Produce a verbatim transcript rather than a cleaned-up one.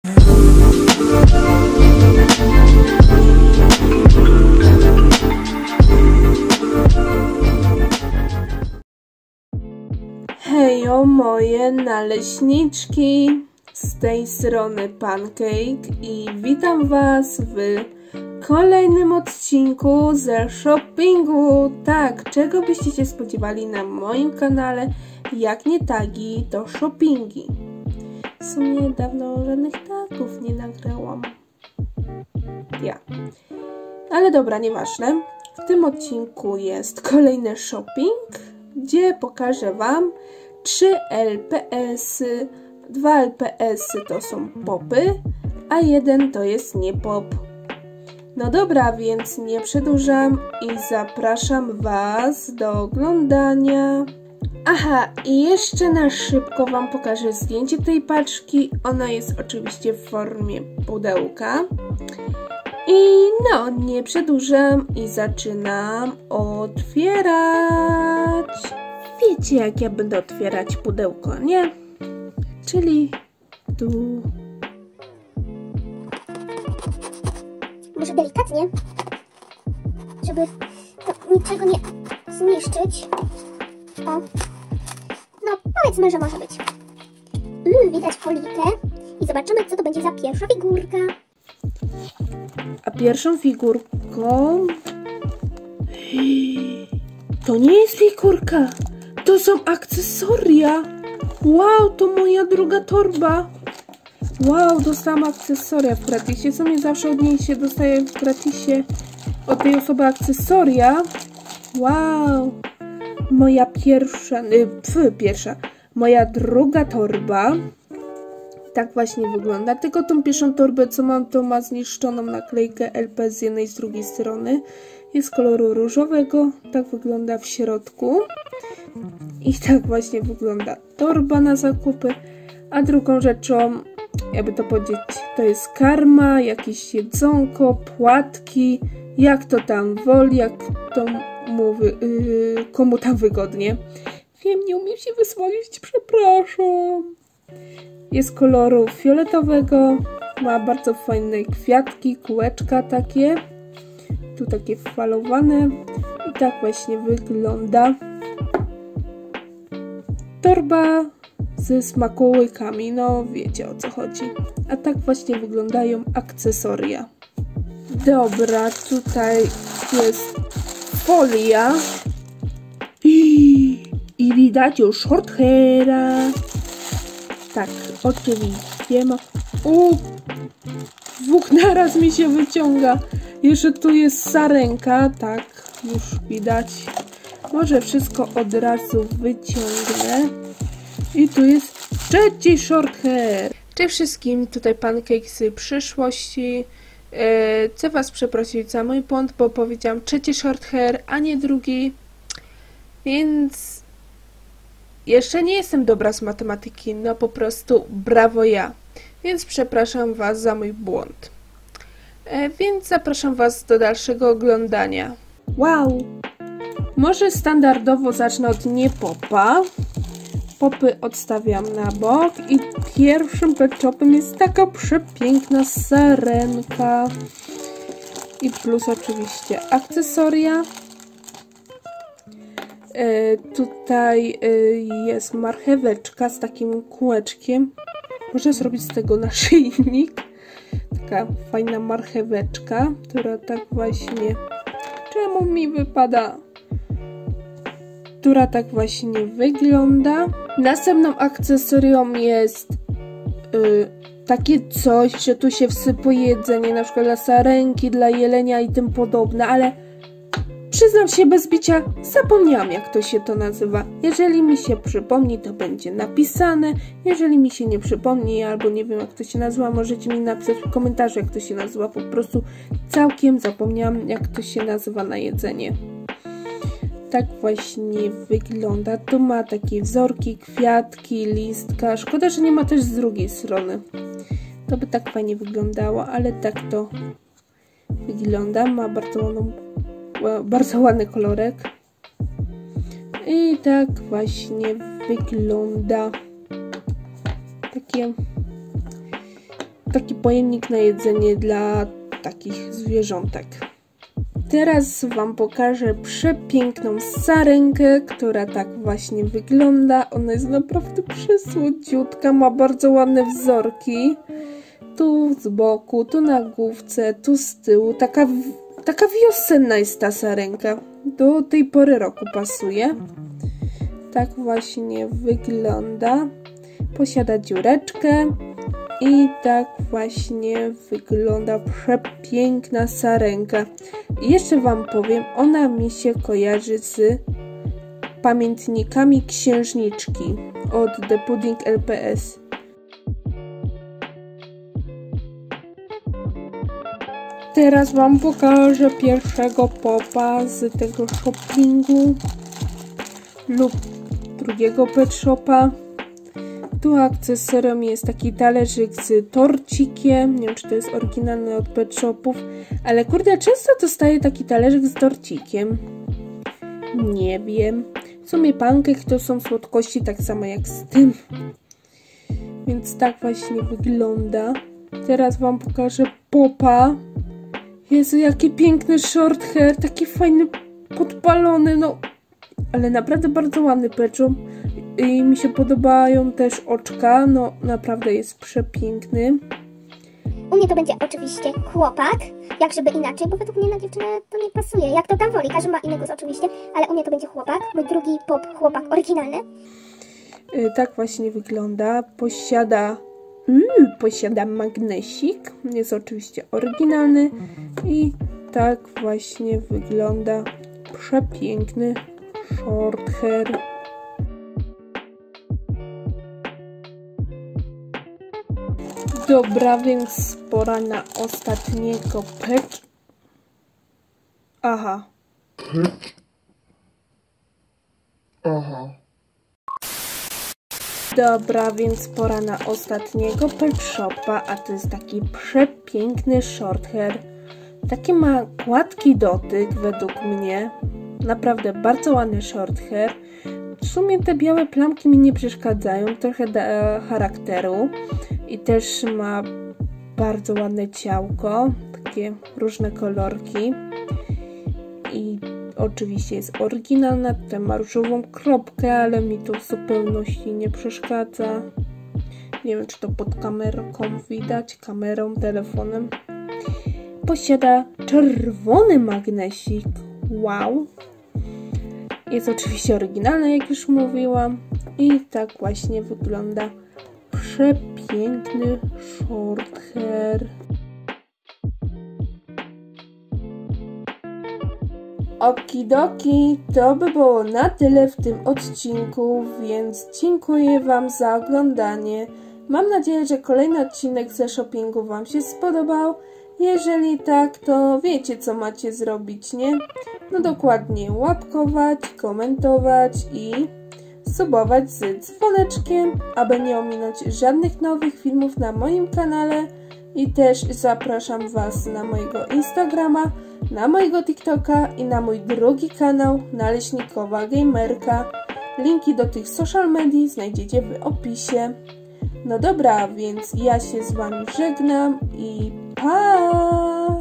Hejo moje naleśniczki, z tej strony Pancake i witam Was w kolejnym odcinku ze shoppingu. Tak, czego byście się spodziewali na moim kanale, jak nie tagi, to shoppingi. W sumie dawno żadnych tagów nie nagrałam. Ja. Ale dobra, nieważne. W tym odcinku jest kolejny shopping, gdzie pokażę Wam trzy L P S-y. Dwa L P S-y to są popy, a jeden to jest nie pop. No dobra, więc nie przedłużam i zapraszam Was do oglądania. Aha, i jeszcze na szybko Wam pokażę zdjęcie tej paczki. Ona jest oczywiście w formie pudełka. I no, nie przedłużam i zaczynam otwierać. Wiecie, jak ja będę otwierać pudełko, nie? Czyli tu. Może delikatnie, żeby to niczego nie zniszczyć. O, no powiedzmy, że może być. Yy, widać folikę i zobaczymy, co to będzie za pierwsza figurka. A pierwszą figurką... To nie jest figurka, to są akcesoria. Wow, to moja druga torba. Wow, dostałam akcesoria w gratisie. W sumie zawsze od niej się dostaje w gratisie, od tej osoby akcesoria. Wow. Moja pierwsza, y, pf, pierwsza, moja druga torba. Tak właśnie wygląda. Tylko tą pierwszą torbę, co mam, to ma zniszczoną naklejkę L P z jednej i z drugiej strony. Jest koloru różowego. Tak wygląda w środku. I tak właśnie wygląda torba na zakupy. A drugą rzeczą, jakby to powiedzieć, to jest karma, jakieś jedzonko, płatki, jak to tam woli, jak to mówi, yy, komu tam wygodnie. Wiem, nie umiem się wysłowić, przepraszam. Jest koloru fioletowego, ma bardzo fajne kwiatki, kółeczka takie. Tu takie falowane. I tak właśnie wygląda torba ze smakołykami, no wiecie, o co chodzi. A tak właśnie wyglądają akcesoria. Dobra, tutaj jest folia. I, i widać już short haira. Tak, oczywiście ma... U, dwóch naraz mi się wyciąga. Jeszcze tu jest sarenka, tak, już widać. Może wszystko od razu wyciągnę. I tu jest trzeci short hair. Cześć wszystkim, tutaj Pancake z przyszłości. Yy, chcę Was przeprosić za mój błąd, bo powiedziałam trzeci short hair, a nie drugi. Więc jeszcze nie jestem dobra z matematyki, no po prostu brawo ja. Więc przepraszam Was za mój błąd. Yy, więc zapraszam Was do dalszego oglądania. Wow! Może standardowo zacznę od niepopa. Popy odstawiam na bok i pierwszym petshopem jest taka przepiękna sarenka. I plus oczywiście akcesoria. E, tutaj e, jest marcheweczka z takim kółeczkiem. Można zrobić z tego naszyjnik. Taka fajna marcheweczka, która tak właśnie... Czemu mi wypada? Która tak właśnie wygląda. Następną akcesorią jest yy, takie coś, że tu się wsypuje jedzenie, na przykład dla sarenki, dla jelenia i tym podobne, ale przyznam się bez bicia, zapomniałam, jak to się to nazywa. Jeżeli mi się przypomni, to będzie napisane. Jeżeli mi się nie przypomni, albo nie wiem, jak to się nazywa, możecie mi napisać w komentarzu, jak to się nazywa. Po prostu całkiem zapomniałam, jak to się nazywa na jedzenie. Tak właśnie wygląda. Tu ma takie wzorki, kwiatki, listka. Szkoda, że nie ma też z drugiej strony. To by tak fajnie wyglądało, ale tak to wygląda. Ma bardzo, ładną, bardzo ładny kolorek. I tak właśnie wygląda. Takie taki pojemnik na jedzenie dla takich zwierzątek. Teraz Wam pokażę przepiękną sarenkę, która tak właśnie wygląda. Ona jest naprawdę przesłodziutka, ma bardzo ładne wzorki. Tu z boku, tu na główce, tu z tyłu. Taka, taka wiosenna jest ta sarenka. Do tej pory roku pasuje. Tak właśnie wygląda. Posiada dziureczkę. I tak właśnie wygląda przepiękna sarenka. I jeszcze Wam powiem, ona mi się kojarzy z pamiętnikami księżniczki od The Pudding L P S. Teraz Wam pokażę pierwszego popa z tego shoppingu lub drugiego pet shopa. Tu akcesorium jest taki talerzyk z torcikiem. Nie wiem, czy to jest oryginalny od pet shopów, ale kurde, często dostaję taki talerzyk z torcikiem. Nie wiem. W sumie pancake to są słodkości tak samo jak z tym. Więc tak właśnie wygląda. Teraz Wam pokażę popa. Jezu, jaki piękny short hair. Taki fajny, podpalony, no. Ale naprawdę bardzo ładny pet shop. I mi się podobają też oczka, no naprawdę jest przepiękny. U mnie to będzie oczywiście chłopak, jak żeby inaczej, bo według mnie na dziewczynę to nie pasuje. Jak to tam woli, każdy ma inny głos oczywiście, ale u mnie to będzie chłopak, mój drugi pop chłopak oryginalny. Yy, tak właśnie wygląda. Posiada, yy, posiada magnesik, jest oczywiście oryginalny i tak właśnie wygląda przepiękny short hair. Dobra, więc pora na ostatniego pet. Aha. Pet. Aha. Dobra, więc pora na ostatniego pet shopa, a to jest taki przepiękny short hair. Taki ma gładki dotyk według mnie. Naprawdę bardzo ładny short hair. W sumie te białe plamki mi nie przeszkadzają, trochę da charakteru. I też ma bardzo ładne ciałko, takie różne kolorki. I oczywiście jest oryginalna, tutaj ma różową kropkę, ale mi to w zupełności nie przeszkadza. Nie wiem, czy to pod kamerką widać, kamerą, telefonem. Posiada czerwony magnesik. Wow! Jest oczywiście oryginalna, jak już mówiłam. I tak właśnie wygląda przepiękny short hair. Okidoki, to by było na tyle w tym odcinku, więc dziękuję Wam za oglądanie. Mam nadzieję, że kolejny odcinek ze shoppingu Wam się spodobał. Jeżeli tak, to wiecie, co macie zrobić, nie? No dokładnie, łapkować, komentować i subować z dzwoneczkiem, aby nie ominąć żadnych nowych filmów na moim kanale. I też zapraszam Was na mojego Instagrama, na mojego TikToka i na mój drugi kanał Naleśnikowa Gamerka. Linki do tych social medii znajdziecie w opisie. No dobra, więc ja się z Wami żegnam i pa!